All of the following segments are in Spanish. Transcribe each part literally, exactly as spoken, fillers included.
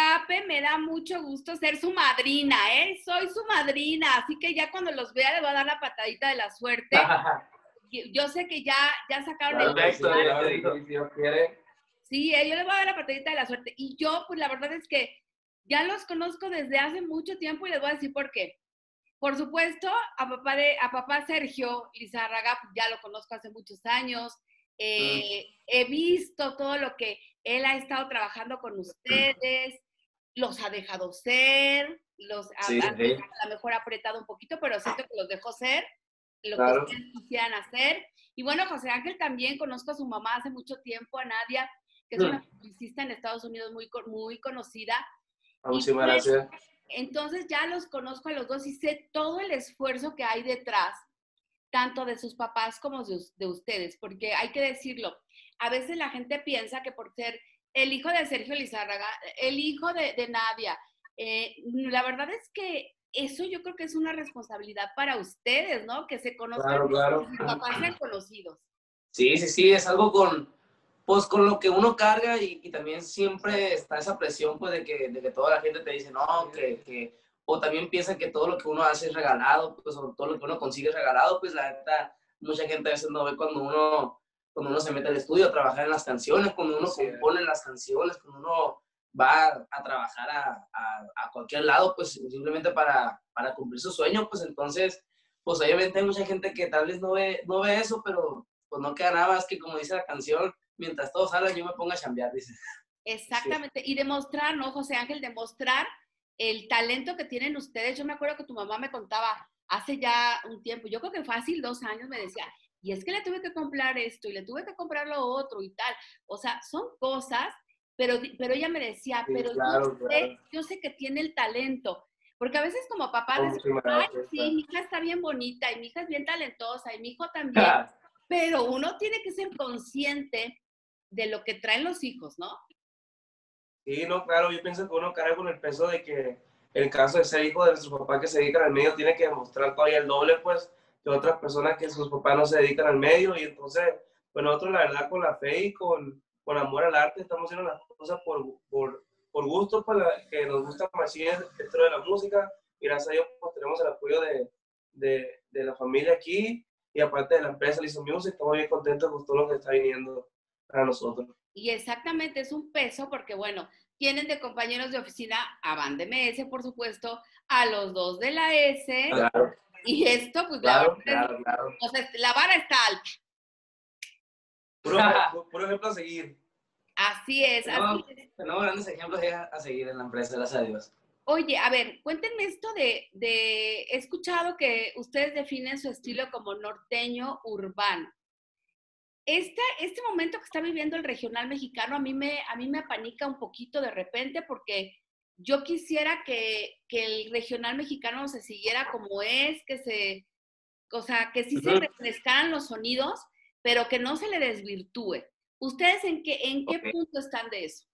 Pape, me da mucho gusto ser su madrina, ¿eh? Soy su madrina, así que ya cuando los vea le voy a dar la patadita de la suerte. Yo sé que ya, ya sacaron el... Perfecto, si Dios quiere. Sí, eh, yo le voy a dar la patadita de la suerte. Y yo, pues la verdad es que ya los conozco desde hace mucho tiempo y les voy a decir por qué. Por supuesto, a papá, de, a papá Sergio Lizárraga, ya lo conozco hace muchos años. Eh, mm. He visto todo lo que él ha estado trabajando con ustedes, los ha dejado ser, los sí, ha, a, sí. a lo mejor ha apretado un poquito, pero siento que los dejó ser, lo claro. que ustedes quisieran hacer. Y bueno, José Ángel también, conozco a su mamá hace mucho tiempo, a Nadia, que es mm. una publicista en Estados Unidos muy, muy conocida. Muchísimas gracias. Entonces ya los conozco a los dos y sé todo el esfuerzo que hay detrás, tanto de sus papás como de, de ustedes, porque hay que decirlo, a veces la gente piensa que por ser el hijo de Sergio Lizárraga, el hijo de, de Nadia, eh, la verdad es que eso yo creo que es una responsabilidad para ustedes, ¿no? Que se conozcan, claro, claro. que sus papás sean conocidos. Sí, sí, sí, es algo con, pues, con lo que uno carga y, y también siempre está esa presión, pues, de que, de que toda la gente te dice, no, que, que, o también piensan que todo lo que uno hace es regalado, pues, o todo lo que uno consigue es regalado, pues, la neta, mucha gente a veces no ve cuando uno, cuando uno se mete al estudio a trabajar en las canciones, cuando uno sí. compone las canciones, cuando uno va a trabajar a, a, a cualquier lado, pues, simplemente para, para cumplir su sueño, pues, entonces, pues, obviamente hay mucha gente que tal vez no ve, no ve eso, pero pues no queda nada más que, como dice la canción, mientras todos hablan, yo me pongo a chambear, dice. Exactamente, sí. Y demostrar, ¿no, José Ángel? Demostrar el talento que tienen ustedes. Yo me acuerdo que tu mamá me contaba hace ya un tiempo, yo creo que fácil dos años, me decía, y es que le tuve que comprar esto, y le tuve que comprar lo otro, y tal. O sea, son cosas, pero, pero ella me decía, sí, pero claro, yo, sé, claro. yo sé que tiene el talento. Porque a veces como papá decimos, ay, sí, mi hija está bien bonita, y mi hija es bien talentosa, y mi hijo también. Pero uno tiene que ser consciente de lo que traen los hijos, ¿no? Sí, no, claro, yo pienso que uno carga con el peso de que el caso de ser hijo de nuestro papá que se dedican al medio tiene que demostrar todavía el doble, pues, que otras personas que sus papás no se dedican al medio. Y entonces, pues nosotros, la verdad, con la fe y con, con amor al arte, estamos haciendo las cosas por, por, por gusto, pues, que nos gusta más dentro de la música. Y gracias a Dios, pues, tenemos el apoyo de, de, de la familia aquí. Y aparte de la empresa Listen Music, estamos bien contentos con todo lo que está viniendo para nosotros. Y exactamente, es un peso porque, bueno, tienen de compañeros de oficina a Banda M S, por supuesto, a los dos de la S. Claro. Y esto, pues, claro, la, claro, es, claro. O sea, la vara está alta. Puro, puro ejemplo a seguir. Así es. Tenemos, así es. tenemos grandes ejemplos a seguir en la empresa, gracias a Dios. Oye, a ver, cuéntenme esto de, de, he escuchado que ustedes definen su estilo como norteño urbano. Este, este momento que está viviendo el regional mexicano a mí me, a mí me apanica un poquito de repente porque yo quisiera que, que el regional mexicano se siguiera como es, que se, o sea, que sí se refrescaran los sonidos, pero que no se le desvirtúe. ¿Ustedes en qué, en qué okay. punto están de eso?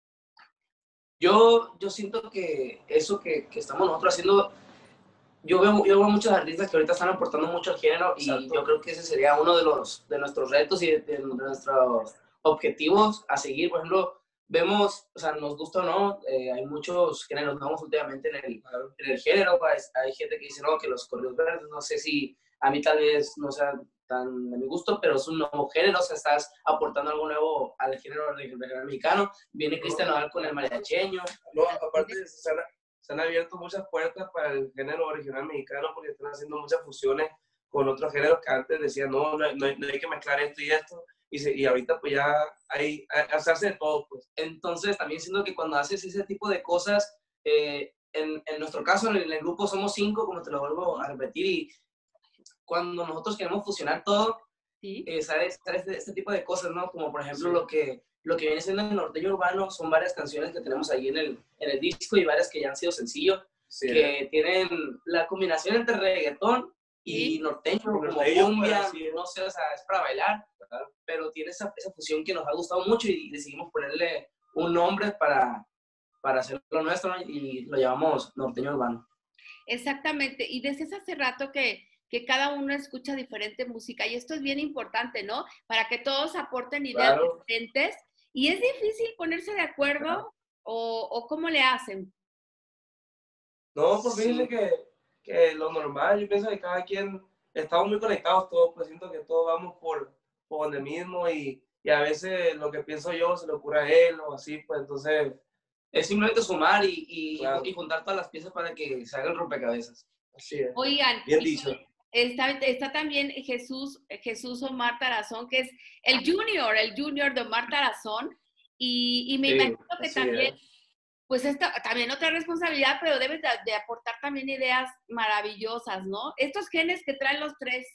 Yo, yo siento que eso que, que estamos nosotros haciendo, yo veo, yo veo muchos artistas que ahorita están aportando mucho al género. Exacto. Y yo creo que ese sería uno de, los, de nuestros retos y de, de nuestros objetivos a seguir. Por ejemplo, vemos, o sea, nos gusta o no, eh, hay muchos géneros nuevos últimamente en el, claro. en el género. Pues, hay gente que dice, no, que los corridos verdes, no sé si a mí tal vez no sea tan de mi gusto, pero es un nuevo género, o sea, estás aportando algo nuevo al género regional mexicano. Viene Cristian Nodal con el mariacheño. No, aparte se han, se han abierto muchas puertas para el género regional mexicano porque están haciendo muchas fusiones con otros géneros que antes decían, no, no, no, hay, no hay que mezclar esto y esto. Y, se, y ahorita pues ya hay, se hace de todo, pues. Entonces también siento que cuando haces ese tipo de cosas, eh, en, en nuestro caso en el, en el grupo somos cinco, como te lo vuelvo a repetir, y cuando nosotros queremos fusionar todo, ¿sí? eh, ¿sabes? ¿sabes? Este tipo de cosas, ¿no? Como por ejemplo sí. lo, que, lo que viene siendo el norteño urbano, son varias canciones que tenemos ahí en el, en el disco y varias que ya han sido sencillos, sí, que ¿eh? tienen la combinación entre reggaetón y ¿sí? norteño, como norteño, cumbia, sí. no sé, o sea, es para bailar, ¿verdad? Pero tiene esa, esa fusión que nos ha gustado mucho y decidimos ponerle un nombre para, para hacerlo nuestro, ¿no? Y lo llamamos norteño urbano. Exactamente, y desde hace rato que, que cada uno escucha diferente música, y esto es bien importante, ¿no? Para que todos aporten ideas claro. diferentes, y es difícil ponerse de acuerdo, claro. ¿O, o cómo le hacen? No, pues fíjense sí. que, que lo normal, yo pienso que cada quien, estamos muy conectados todos, pues siento que todos vamos por, por donde mismo y, y a veces lo que pienso yo se le ocurre a él o así, pues entonces es simplemente sumar y, y, claro. y juntar todas las piezas para que se haga el rompecabezas. Así es. Oigan, bien dicho. Está, está también Jesús, Jesús Omar Tarazón, que es el junior, el junior de Omar Tarazón, y, y me sí, imagino que también, es. pues esta, también otra responsabilidad, pero debes de, de aportar también ideas maravillosas, ¿no? Estos genes que traen los tres.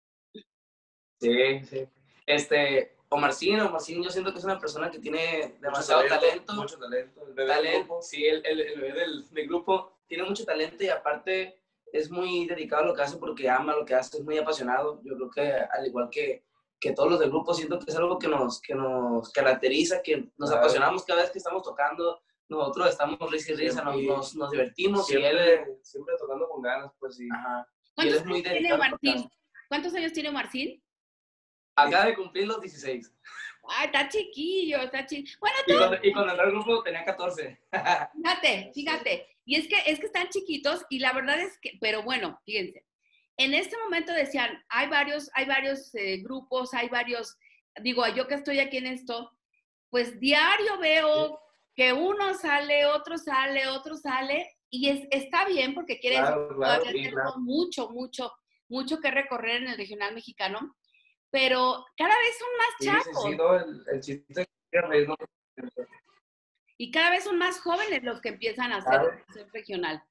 Sí, sí. Este, Omarcín, Omarcín yo siento que es una persona que tiene demasiado mucho talento, talento. Mucho talento. El bebé talento del grupo. Sí, el, el, el bebé del, del grupo tiene mucho talento y aparte es muy dedicado a lo que hace porque ama lo que hace, es muy apasionado. Yo creo que al igual que, que todos los del grupo, siento que es algo que nos, que nos caracteriza, que nos claro. apasionamos cada vez que estamos tocando. Nosotros estamos risa y risa, nos, nos, nos divertimos. Siempre, y él, siempre tocando con ganas, pues sí. Ajá. ¿Cuántos y él es muy años tiene Martín? ¿Cuántos años tiene Martín? Acaba de cumplir los dieciséis. Ay, está chiquillo, está chiquillo. Bueno, tú... Y cuando, y cuando entró al grupo tenía catorce. Fíjate, fíjate. Y es que, es que están chiquitos y la verdad es que, pero bueno, fíjense. En este momento decían, hay varios, hay varios eh, grupos, hay varios, digo, yo que estoy aquí en esto, pues diario veo que uno sale, otro sale, otro sale, y es, está bien porque quiere claro, decir que claro, todavía sí, tenemos claro. mucho, mucho, mucho que recorrer en el regional mexicano, pero cada vez son más sí, chavos. Sí, sí, no, el, el chiste es no. Y cada vez son más jóvenes los que empiezan a hacer, claro. a hacer regional.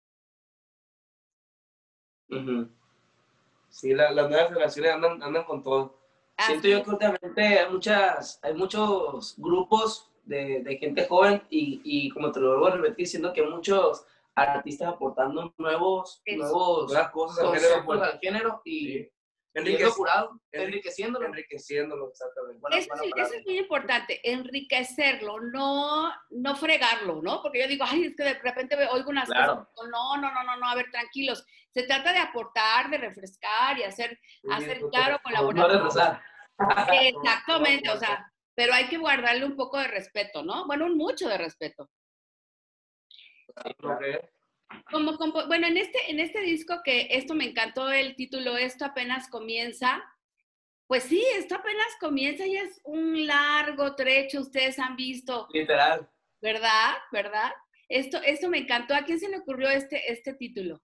Uh-huh. Sí, la, las nuevas generaciones andan, andan con todo. Así Siento yo que últimamente hay, muchas, hay muchos grupos de, de gente joven y, y como te lo vuelvo a repetir, siento que muchos artistas aportando nuevos, nuevos nuevas cosas al género, pues, al género y, sí. Enrique, curado, enrique, enriqueciéndolo. Enriqueciéndolo, exactamente. Bueno, eso, bueno, es, eso es muy importante, enriquecerlo, no, no fregarlo, ¿no? Porque yo digo, ay, es que de repente oigo unas claro. cosas, no, no, no, no, no, a ver, tranquilos. Se trata de aportar, de refrescar y hacer, sí, hacer claro, colaborar. No Exactamente, o sea, pero hay que guardarle un poco de respeto, ¿no? Bueno, un mucho de respeto. Okay. Como, como, bueno, en este, en este disco que esto me encantó el título, Esto apenas comienza. Pues sí, esto apenas comienza y es un largo trecho, ustedes han visto. Literal. ¿Verdad? ¿Verdad? Esto, esto me encantó. ¿A quién se le ocurrió este, este título?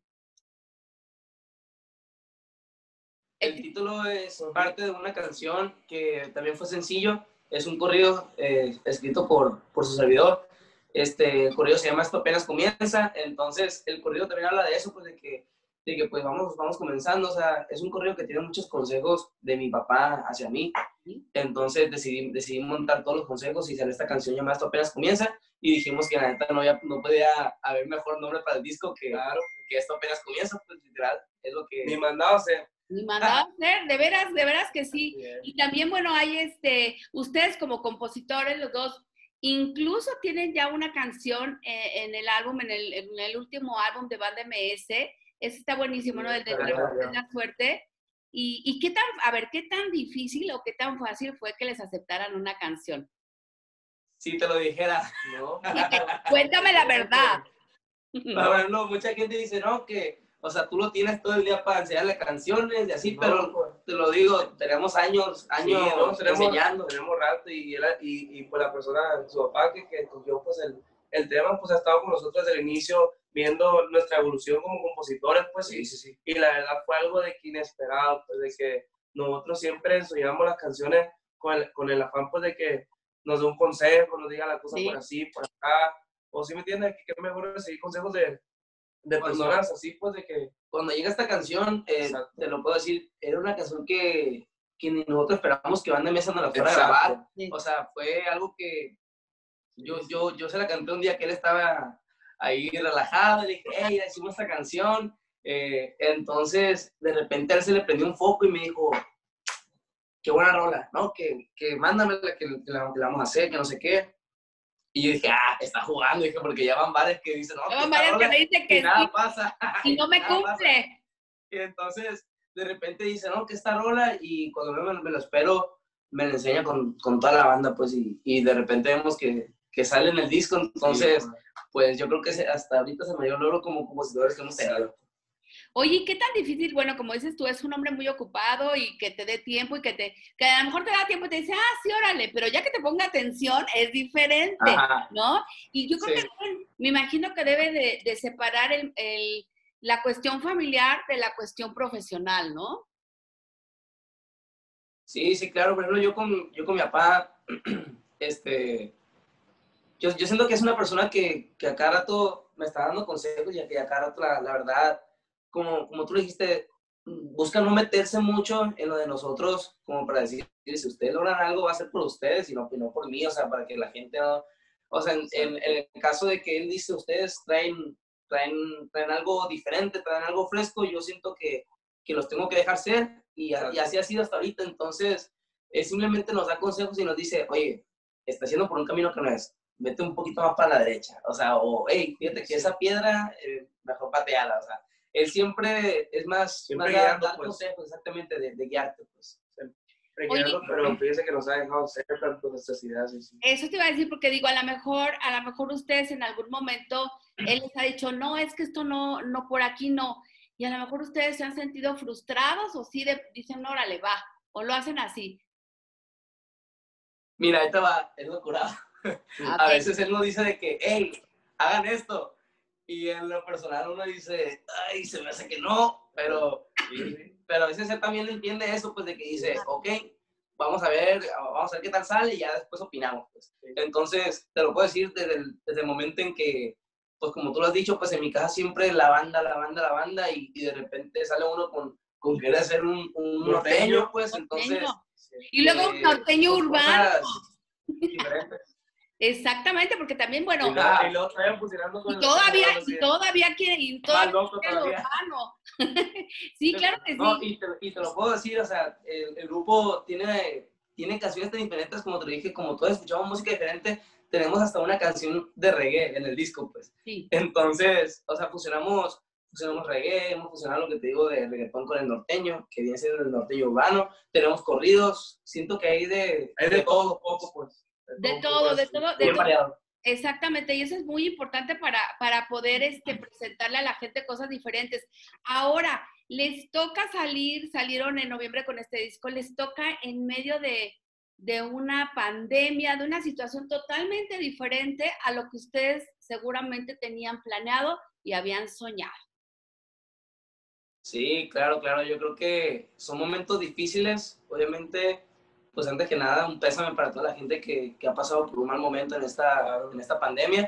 El título es parte de una canción que también fue sencillo. Es un corrido eh, escrito por, por su servidor. Este el corrido se llama Esto apenas comienza. Entonces, el corrido también habla de eso, pues de que de que pues vamos, vamos comenzando, o sea, es un correo que tiene muchos consejos de mi papá hacia mí, entonces decidí, decidí montar todos los consejos y sale esta canción llamada Esto apenas comienza, y dijimos que la neta no, había, no podía haber mejor nombre para el disco que, claro, que Esto apenas comienza, pues literal, es lo que... Ni mandado a hacer. Ni mandado a hacer, de veras, de veras que sí, y también, bueno, hay este, ustedes como compositores, los dos, incluso tienen ya una canción eh, en el álbum, en el, en el último álbum de Banda M S. Ese está buenísimo, ¿no? El de la suerte. Y, y qué tan, a ver, ¿qué tan difícil o qué tan fácil fue que les aceptaran una canción? Si te lo dijera, ¿no? Cuéntame la verdad. No, no, mucha gente dice, no, que, o sea, tú lo tienes todo el día para enseñarle canciones y así, no, pero pues, te lo digo, tenemos años, años sí, no, tenemos, enseñando. Tenemos rato y, y, y pues la persona, su papá, que, que cogió pues el, el tema, pues ha estado con nosotros desde el inicio, viendo nuestra evolución como compositores, pues sí, sí, sí. Y la verdad fue algo de que inesperado, pues de que nosotros siempre enseñamos las canciones con el, con el afán, pues de que nos dé un consejo, nos diga la cosa sí. por así, por acá, o si me entiendes, que es mejor seguir consejos de, de personas así, pues de que... Cuando llega esta canción, eh, te lo puedo decir, era una canción que, que ni nosotros esperamos que Banda M S nos la fuera a grabar, sí. O sea, fue algo que yo, yo, yo se la canté un día que él estaba ahí relajado, le dije, hey, hicimos esta canción, eh, entonces de repente a él se le prendió un foco y me dijo, qué buena rola, ¿no? Que, que mándamela, que, que, la, que la vamos a hacer, que no sé qué. Y yo dije, ah, está jugando, dije, porque ya van varias que dicen, no, ya van varias que me dicen que y nada sí, pasa. Y no me cumple. Pasa. Y entonces, de repente dice, no, que esta rola, y cuando me, me lo espero, me la enseña con, con toda la banda, pues, y, y de repente vemos que que sale en el disco, entonces, sí, pues yo creo que hasta ahorita se me dio el logro como compositores que hemos tenido. Oye, ¿qué tan difícil? Bueno, como dices tú, es un hombre muy ocupado y que te dé tiempo y que te, que a lo mejor te da tiempo y te dice, ah, sí, órale, pero ya que te ponga atención es diferente, ajá, ¿no? Y yo creo sí. que me imagino que debe de, de separar el, el, la cuestión familiar de la cuestión profesional, ¿no? Sí, sí, claro, por ejemplo, yo con, yo con mi papá, este, yo, yo siento que es una persona que, que a cada rato me está dando consejos y que a cada rato, la, la verdad, como, como tú dijiste, busca no meterse mucho en lo de nosotros, como para decir, si ustedes logran algo, va a ser por ustedes y no, y no por mí, o sea, para que la gente no... O sea, en, en, en el caso de que él dice, ustedes traen, traen, traen algo diferente, traen algo fresco, yo siento que, que los tengo que dejar ser, y, y así ha sido hasta ahorita. Entonces, él simplemente nos da consejos y nos dice, oye, está haciendo por un camino que no es, vete un poquito más para la derecha, o sea, o, hey, fíjate que esa piedra, eh, mejor pateala, o sea, él siempre es más, siempre más guiando, dar pues. consejos, exactamente, de, de guiarte, pues. Siempre guiando, pero fíjese que nos ha dejado ser tantas necesidades. Sí. Eso te iba a decir, porque digo, a lo mejor, a lo mejor ustedes en algún momento, él les ha dicho, no, es que esto no, no, por aquí no, y a lo mejor ustedes se han sentido frustrados, o sí de, dicen, órale, va, o lo hacen así. Mira, ahí te va, es locura. Okay. A veces él nos dice de que, hey, hagan esto. Y en lo personal uno dice, ay, se me hace que no, pero, pero a veces él también entiende eso, pues de que dice, ok, vamos a ver, vamos a ver qué tal sale y ya después opinamos, pues. Entonces, te lo puedo decir desde el, desde el momento en que, pues como tú lo has dicho, pues en mi casa siempre la banda, la banda, la banda, y, y de repente sale uno con, con querer hacer un, un norteño, pues, entonces... Y luego un norteño eh, urbano. Diferentes. Exactamente, porque también, bueno... Y, la, y, lo con y todavía, y todavía quiere ir todo loco todavía. urbano. Sí, claro que no, sí. Y te, y te lo puedo decir, o sea, el, el grupo tiene, tiene canciones tan diferentes, como te dije, como todos escuchamos música diferente, tenemos hasta una canción de reggae en el disco, pues. Sí. Entonces, o sea, fusionamos, fusionamos reggae, hemos fusionado lo que te digo de reggaetón con el norteño, que viene siendo el norteño urbano, tenemos corridos, siento que hay de, hay de, de todo poco, pues. De todo, de todo, de todo. Exactamente, y eso es muy importante para, para poder este, presentarle a la gente cosas diferentes. Ahora, les toca salir, salieron en noviembre con este disco, les toca en medio de, de una pandemia, de una situación totalmente diferente a lo que ustedes seguramente tenían planeado y habían soñado. Sí, claro, claro, yo creo que son momentos difíciles, obviamente. Pues antes que nada, un pésame para toda la gente que, que ha pasado por un mal momento en esta, en esta pandemia,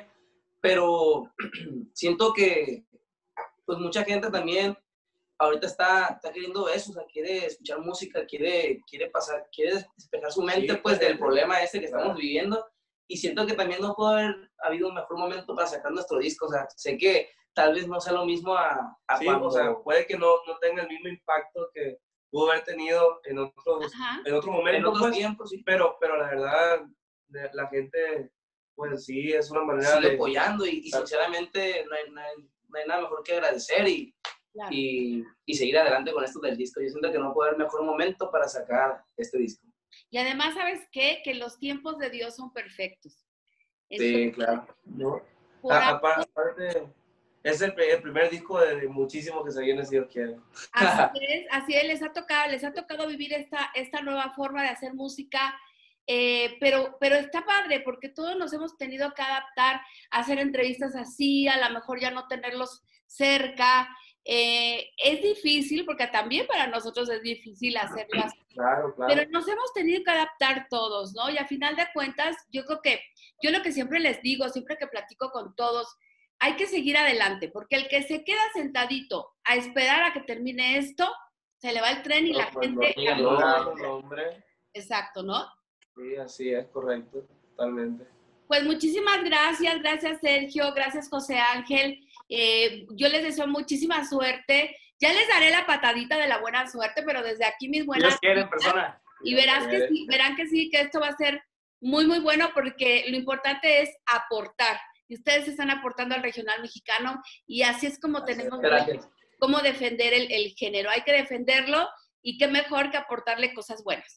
pero siento que pues mucha gente también ahorita está, está queriendo eso, o sea, quiere escuchar música, quiere, quiere pasar, quiere despejar su mente, sí, pues, del problema este que estamos viviendo, y siento que también no puede haber habido un mejor momento para sacar nuestro disco, o sea, sé que tal vez no sea lo mismo a, a sí, cuando... o sea, puede que no, no tenga el mismo impacto que pudo haber tenido en otros, en otro momento, en otros pues, tiempos, sí. pero, pero la verdad, la gente, pues sí, es una manera sigue de... apoyando y, y sinceramente no hay, no, hay, no hay nada mejor que agradecer y, claro. y, y seguir adelante con esto del disco. Yo siento que no puede haber mejor momento para sacar este disco. Y además, ¿sabes qué? Que los tiempos de Dios son perfectos. Sí, entonces, claro. No. A, aparte... Es el, el primer disco de, de muchísimos que se viene, si Dios quiere. Así es, así es, les ha tocado, les ha tocado vivir esta, esta nueva forma de hacer música, eh, pero, pero está padre, porque todos nos hemos tenido que adaptar a hacer entrevistas así, a lo mejor ya no tenerlos cerca. Eh, es difícil, porque también para nosotros es difícil hacerlo así. Claro, claro. Pero nos hemos tenido que adaptar todos, ¿no? Y a final de cuentas, yo creo que, yo lo que siempre les digo, siempre que platico con todos, hay que seguir adelante, porque el que se queda sentadito a esperar a que termine esto, se le va el tren y no, la pues gente... No, no, no, hombre. Exacto, ¿no? Sí, así es, correcto, totalmente. Pues muchísimas gracias, gracias Sergio, gracias José Ángel. Eh, yo les deseo muchísima suerte. Ya les daré la patadita de la buena suerte, pero desde aquí mis buenas... Dios quiere, persona. Y verás que sí, verán que sí, que esto va a ser muy, muy bueno, porque lo importante es aportar. Y ustedes están aportando al regional mexicano y así es como tenemos que cómo defender el, el género. Hay que defenderlo y qué mejor que aportarle cosas buenas.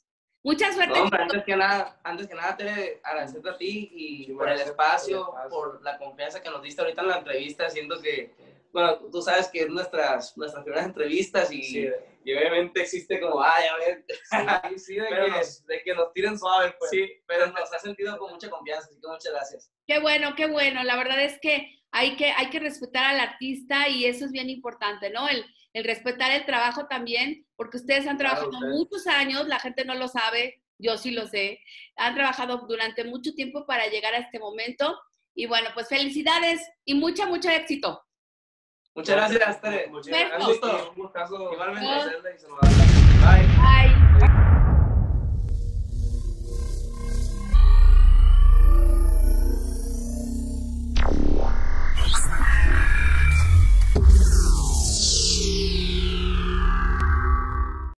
Mucha suerte. No, hombre, antes que nada, antes que nada, Tere, agradecerte a ti y sí, por el espacio, por la confianza que nos diste ahorita en la entrevista. Siento que, bueno, tú sabes que es nuestras, nuestras primeras entrevistas y, sí. y obviamente existe como, ay, a ver, sí, sí, de, que, nos, de que nos tiren suave, pues. Sí, pero nos ha sentido con mucha confianza, así que muchas gracias. Qué bueno, qué bueno. La verdad es que hay que, hay que respetar al artista y eso es bien importante, ¿no? El, el respetar el trabajo también, porque ustedes han trabajado claro, muchos años, la gente no lo sabe, yo sí lo sé, han trabajado durante mucho tiempo para llegar a este momento y bueno, pues felicidades y mucha, mucho éxito. Muchas gracias, Tere. Muchas gracias. Un gusto. Un gustazo. Igualmente. Bye. Bye.